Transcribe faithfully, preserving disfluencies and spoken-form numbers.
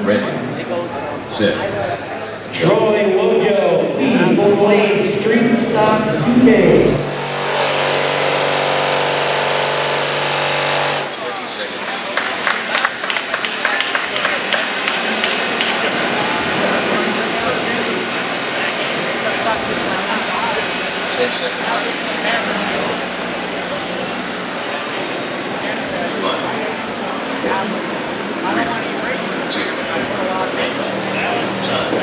ready, set, go. Troy Wojo, B four lane Street Stock two K. twenty seconds. ten seconds. One, three, two, one, time.